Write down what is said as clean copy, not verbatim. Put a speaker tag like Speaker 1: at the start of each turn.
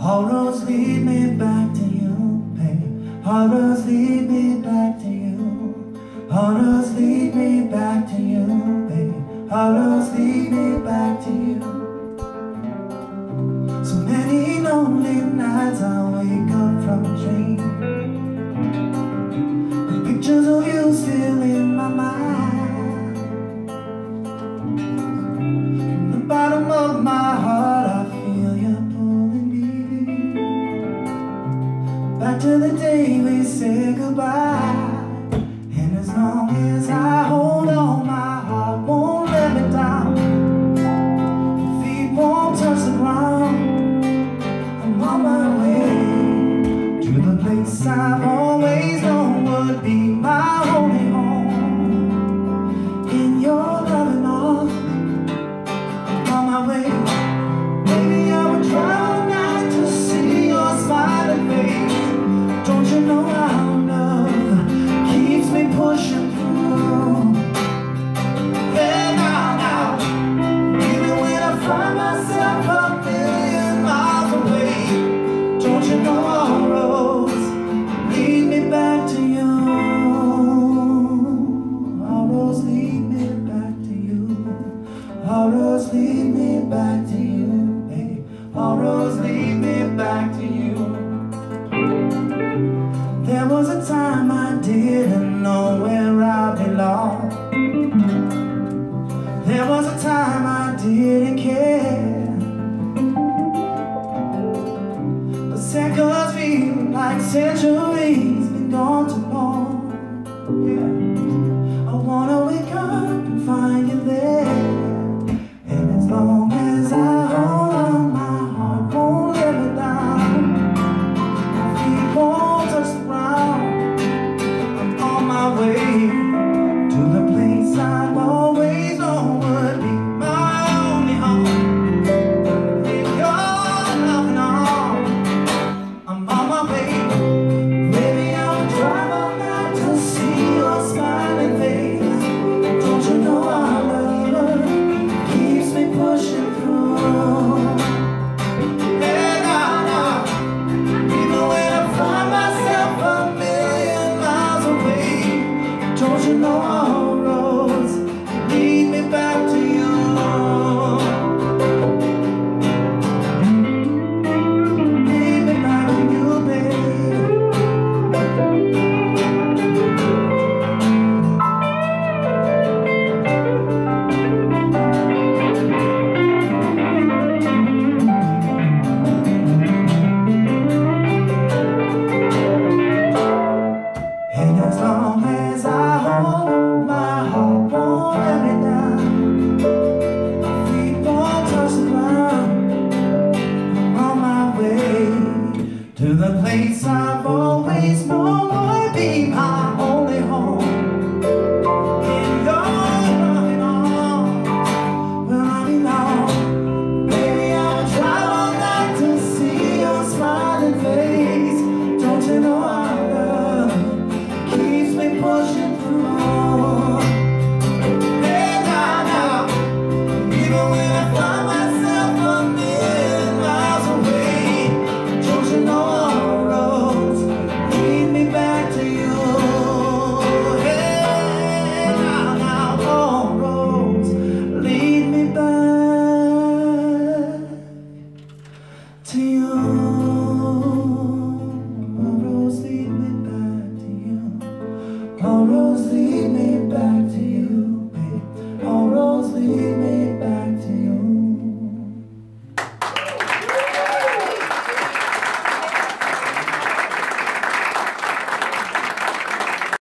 Speaker 1: All roads lead me back to you, babe. All roads lead me back to you. All roads lead me back to you, babe. All roads lead me back to you. So many lonely nights I wake up from a dream, with pictures of you still in my mind. From the bottom of my heart I feel you pulling me back to the day we said goodbye. And as long as I hold on, my heart won't let me down. Your feet won't touch the ground. I'm on my way to the place I've always known would be my only home. In your loving arms, I'm on my way. Maybe I would try all night to see your smiling face. Don't you know how love keeps me pushing through? Yeah, now, even when I find myself a million miles away, don't you know all roads lead me back to you? All roads lead me back to you. All roads lead me back to you, babe. All roads lead me back to you. There was a time I didn't know where I belonged. There was a time I didn't care, but seconds feel like centuries, been gone too long. Yeah, I wanna wake up and find you there. And as long as I hold on, my heart won't let me down. My feet won't touch the ground. I'm on my way to the place I've always known would be my only home. In your loving arms, I'm on my way. Maybe I'll drive all night to see your smiling face. Don't you know our love keeps me pushing through? Yeah, now, even when I find myself a million miles away, don't you know all roads lead me back to you? Lead me back to you, babe. And as long as I hold, my heart won't let me down. My feet won't touch the ground. I'm on my way to the place I've always known would be my only home. In your loving arms, where I belong. Baby, I would try all night to see your smiling face. Don't you know our love keeps me pushing through? Hey, now, even when I find myself a million miles away, don't you know all roads lead me back to you? Hey, now, all roads lead me back to you. All roads lead me back to you. All roads lead me back to you, babe. All roads lead me